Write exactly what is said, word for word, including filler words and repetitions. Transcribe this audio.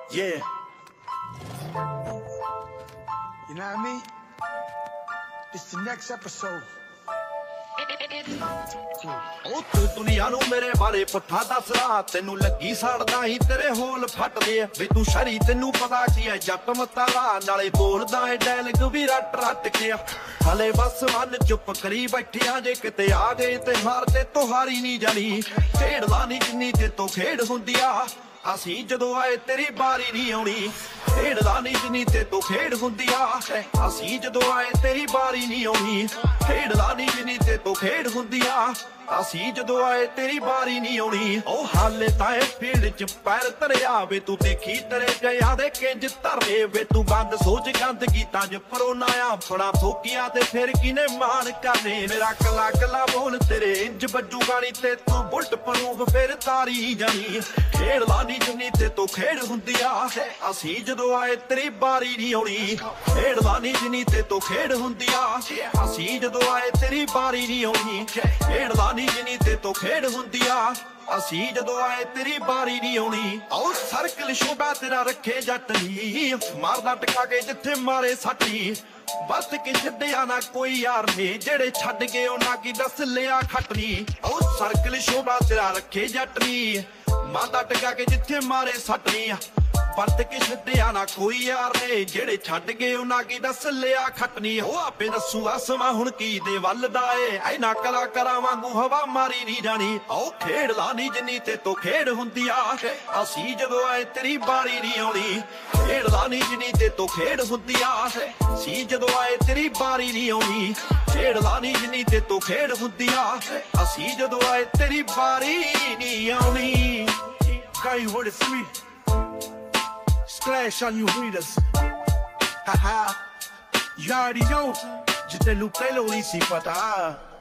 Yeah. You know what I mean? It's the next episode. ਉਹ ਤੂੰ ਦੁਨੀਆ ਨੂੰ ਮੇਰੇ ਬਾਰੇ ਪੁੱਠਾ ਦੱਸਦਾ ਤੈਨੂੰ ਲੱਗੀ ਸੜਦਾ ਹੀ ਤੇਰੇ ਹੋਲ ਫੱਟਦੇ ਆ ਵੇ ਤੂੰ ਸ਼ਰੀ ਤੈਨੂੰ ਪਤਾ ਕੀ ਐ ਜੱਟ ਮਤਾਲਾ ਨਾਲੇ ਬੋਲਦਾ ਏ ਡੈਲਗ ਵੀ ਰੱਟ ਰੱਟ ਕੇ ਹਲੇ ਬਸ ਮਨ ਚੁੱਪ ਕਰੀ ਬੈਠਿਆ ਜੇ ਕਿਤੇ ਆ ਗਏ ਤੇ ਹਾਰ ਤੇ ਤੁਹਾਰੀ ਨਹੀਂ ਜਾਣੀ ਖੇਡਦਾ ਨਹੀਂ ਜਿੰਨੀ ਤੇ ਤੋਂ ਖੇਡ ਹੁੰਦੀ ਆ ਅਸੀਂ ਜਦੋਂ ਆਏ ਤੇਰੀ ਬਾਰੀ ਨਹੀਂ ਆਉਣੀ ਖੇਡਦਾ ਨਹੀਂ ਜਿੰਨੀ ਤੇ ਤੋਂ ਖੇਡ ਹੁੰਦੀ ਆ ਅਸੀਂ ਜਦੋਂ ਆਏ ਤੇਰੀ ਬਾਰੀ ਨਹੀਂ ਆਉਣੀ ਖੇਡਦਾ ਨਹੀਂ ਜਿੰਨੀ ਤੇ ਤੋਂ ਖੇਡ ਹੁੰਦੀ ਆ ਅਸੀਂ ਜਦੋਂ ਆਏ ਤੇਰੀ ਬਾਰੀ ਨਹੀਂ ਆਉਣੀ ਉਹ ਹਾਲੇ ਤਾਂ ਇਹ ਫੀਲਡ ਚ ਪੈਰ ਧਰਿਆ ਵੇ ਤੂੰ ਦੇਖੀ ਤੇਰੇ ਜਿਆ ਦੇ ਕਿੰਜ ਧਰੇ ਵੇ ਤੂੰ ਬੰਦ ਸੋਚ ਗੰਦ ਗੀਤਾਂ ਚ ਪਰੋਨਾ ਆ ਫੜਾ ਫੋਕੀਆਂ ਤੇ ਫਿਰ ਕਿਨੇ ਮਾਣ ਕਰਨੇ ਮੇਰਾ ਕਲਾ ਕਲਾ ਬੋਲ ਤੇਰੇ ਇੰਜ ਬੱਜੂ ਗਾਣੀ ਤੇ ਤੂੰ ਬੁਲਟ ਪਰੂਫ ਫਿਰ ਤਾਰੀ ਜਾਣੀ ਖੇਡਦਾ ਨਹੀਂ ਜਿੰਨੀ ਤੇ ਤੂੰ ਖੇਡ ਹੁੰਦੀ ਆ ਅਸੀਂ ਜਦੋਂ ਆਏ ਤੇਰੀ ਬਾਰੀ ਨਹੀਂ ਆਉਣੀ ਖੇਡਦਾ ਨਹੀਂ ਜਿੰਨੀ ਤੇ ਤੂੰ ਖੇਡ ਹੁੰਦੀ ਆ ਅਸੀਂ ਜਦੋਂ ਆਏ ਤੇਰੀ ਬਾਰੀ ਨਹੀਂ ਆਉਣੀ ਖੇਡਦਾ ਨੀ ਜਿੰਨੀ ਤੇ ਤੋਂ ਖੇਡ ਹੁੰਦੀ ਆ ਅਸੀਂ ਜਦੋਂ ਆਏ ਤੇਰੀ ਬਾਰੀ ਨਹੀਂ ਆਉਣੀ ਆਓ ਸਰਕਲ ਸ਼ੋਭਾ ਤੇਰਾ ਰੱਖੇ ਜੱਟ ਨੀ ਮਾਰਦਾ ਟਕਾ ਕੇ ਜਿੱਥੇ ਮਾਰੇ ਸੱਟੀ ਬਸ ਕੇ ਛੱਡਿਆ ਨਾ ਕੋਈ ਯਾਰ ਨੇ ਜਿਹੜੇ ਛੱਡ ਗਏ ਉਹਨਾਂ ਕੀ ਦੱਸ ਲਿਆ ਖੱਟਣੀ ਆਓ ਸਰਕਲ ਸ਼ੋਭਾ ਤੇਰਾ ਰੱਖੇ ਜੱਟ ਨੀ ਮਾਰਦਾ ਟਕਾ ਕੇ ਜਿੱਥੇ ਮਾਰੇ ਸੱਟੀ ਵਰਤ ਕੇ ਛੱਡਿਆ ਨਾ ਕੋਈ ਯਾਰ ਨੇ ਜਿਹੜੇ ਛੱਡ ਗਏ ਉਹਨਾਂ ਕੀ ਦੱਸ ਲਿਆ ਖੱਟਣੀ ਉਹ ਆਪੇ ਦੱਸੂ ਆਸਮਾਂ ਹੁਣ ਕੀ ਦੇ ਵੱਲਦਾ ਏ ਐਨਾ ਕਲਾਕਾਰਾਂ ਵਾਂਗੂ ਹਵਾ ਮਾਰੀ ਨਹੀਂ ਜਾਣੀ ਉਹ ਖੇਡਦਾ ਨਹੀਂ ਜਿੰਨੀ ਤੇ ਤੋਂ ਖੇਡ ਹੁੰਦੀ ਆ ਅਸੀਂ ਜਦੋਂ ਆਏ ਤੇਰੀ ਬਾਰੀ ਨਹੀਂ ਆਉਣੀ ਖੇਡਦਾ ਨਹੀਂ ਜਿੰਨੀ ਤੇ ਤੋਂ ਖੇਡ ਹੁੰਦੀ ਆ ਅਸੀਂ ਜਦੋਂ ਆਏ ਤੇਰੀ ਬਾਰੀ ਨਹੀਂ ਆਉਣੀ ਖੇਡਦਾ ਨਹੀਂ ਜਿੰਨੀ ਤੇ ਤੋਂ ਖੇਡ ਹੁੰਦੀ ਆ ਅਸੀਂ ਜਦੋਂ ਆਏ ਤੇਰੀ ਬਾਰੀ ਨਹੀਂ ਆਉਣੀ Got you with it sweet. Splash on you readers. Haha. You already know. Just a little pelo, easy, but ah.